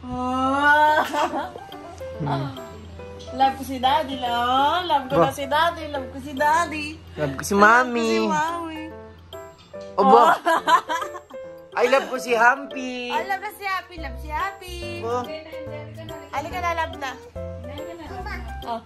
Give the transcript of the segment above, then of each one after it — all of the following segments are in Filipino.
Love ko si Daddy, no? Love ko na si Daddy. Love ko si Daddy. Love ko si Mami. Love ko si Mami. Obo. I love ko si Hapi. I love na si Happy. Love si Happy. Oh. Halika na, love na. Oh.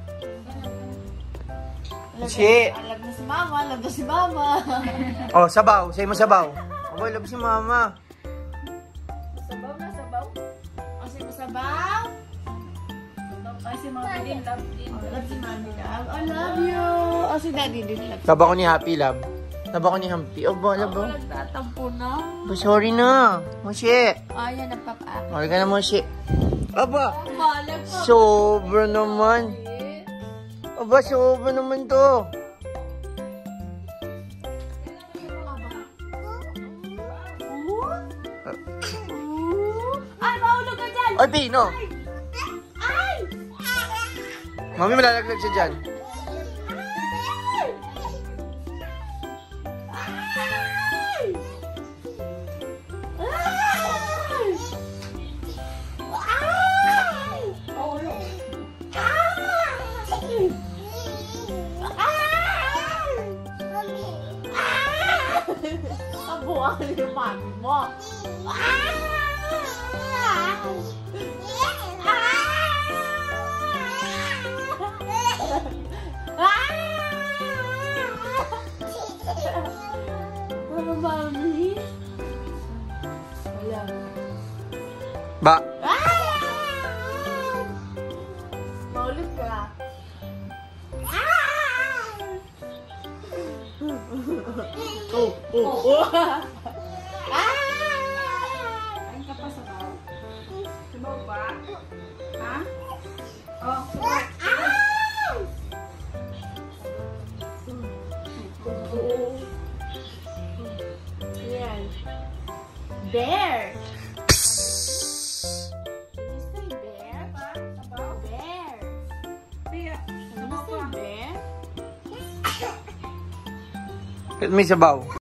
Si. Love na si Mama. Love na si Mama. Oh, sabaw. Sa'yo mo sabaw. Obo, love si Mama. Sabaw na, sabaw. O, sa'yo mo sabaw. Kasi mga din, love din. Love si Mami, love. I love you. O, si Daddy din, love. Sabaw ko ni Happy, love. Sabaw ko ni Happy. Obo, love. Ako nagtatampo na. Oh, sorry na. Moshi. Ayan, nagpapa. Sorry ka na, Moshi. Aba. Malag pa. Sobra naman. Aba, sobra naman to. Ay, mahulog ka dyan! Ay, Pino. Ay! Mami, malalaglag siya dyan. Kabuang yung mami mo. Ano, mami? Wala. Ba? Maulog ka. Kain ka pa sa baw. Sabaw pa? Ha? Oh, Yan. Bear. Can you say bear? sabaw. Bear. Kaya, Can you sabaw say pa. bear? May sabaw.